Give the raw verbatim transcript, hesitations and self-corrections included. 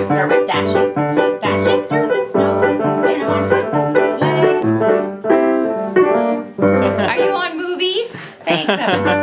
going to start with dashing. Dashing through the snow in a one-horse open sleigh. Are you on movies? Thanks, Evan.